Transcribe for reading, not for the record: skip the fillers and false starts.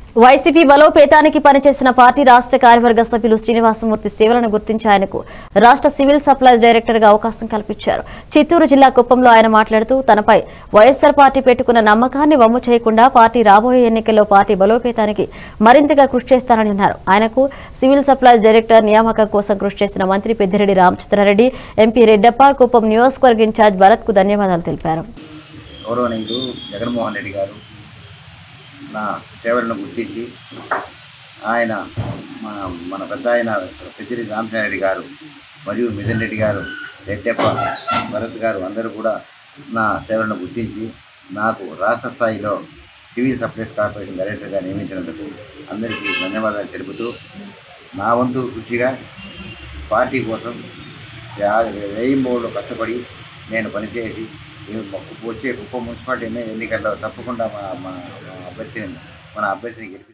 YCP బలోపేతానికి పనిచేసిన party రాష్ట్ర కార్యవర్గ సభ్యులు శ్రీనివాసమూర్తి సేవలను గుర్తించి ఆయనకు రాష్ట్ర సివిల్ సప్లైస్ డైరెక్టర్ గా అవకాశం కల్పించారు. చిత్తూరు జిల్లా కుప్పంలో ఆయన మాట్లాడుతూ తనపై వైఎస్ఆర్ పార్టీ పెట్టుకున్న నమ్మకాన్ని వమ్ము చేయకుండా పార్టీ రాబోయే ఎన్నికల్లో పార్టీ బలోపేతానికి మరింతగా కృషి చేస్తారని అన్నారు. ఆయనకు సివిల్ సప్లైస్ డైరెక్టర్ నియామకం కోసం కృషి చేసిన మంత్రి పెద్దిరెడ్డి రామచంద్రారెడ్డి, ఎంపీ రెడ్డప్ప, కుప్పం నియోజకవర్గ ఇన్ఛార్జ్ భరత్ కు ధన్యవాదాలు తెలిపారు. గౌరవనీయులు జగన్మోహన్ రెడ్డి గారు నా సేవలను గుర్తించి ఆయన మన పెద్ద ఆయన పెద్దిరెడ్డి రామచంద్రారెడ్డి గారు మరియు మిథున్ రెడ్డి గారు, రెడ్డప్ప, భరత్ గారు అందరూ కూడా నా సేవలను గుర్తించి నాకు రాష్ట్ర స్థాయిలో సివిల్ సప్లైస్ కార్పొరేషన్ డైరెక్టర్గా నియమించినందుకు అందరికీ ధన్యవాదాలు తెలుపుతూ నా వంతు కృషిగా పార్టీ కోసం వేయింబోలో కష్టపడి నేను పనిచేసి వచ్చే కుప్పం మున్సిపాలిటీ ఎన్నికల్లో తప్పకుండా మన అభ్యర్థిని గెలిపి